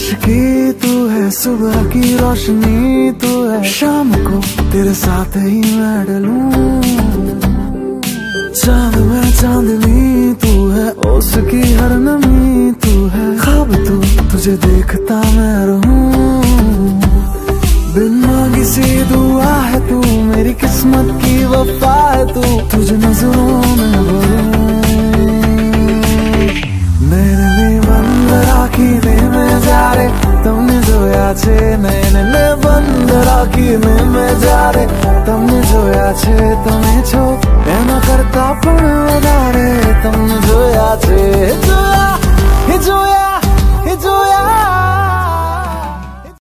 आशिकी तू है, सुबह की रोशनी तू है, शाम को तेरे साथ ही मैं डलूं। चांद में चांदनी तू है, उसकी हर नमी तू है, ख्वाब तू तुझे देखता मैं रहूं। बिन मांगी सी दुआ है तू, मेरी किस्मत की वफा है तू, तुझे नजरों में भरूं। नैने बंद राखीने में जा रे તમને જોયા છે, નૈને બંધ રાખીને મેં જ્યારે તમને જોયા છે।